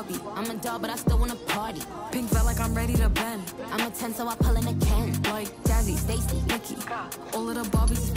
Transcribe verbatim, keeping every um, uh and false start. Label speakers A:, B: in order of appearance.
A: Barbie. I'm a doll, but I still wanna party. Pink felt like I'm ready to bend. I'm a ten, so I pull in a Ken. Like Jazzy, Stacy, Nikki. All of the Barbies is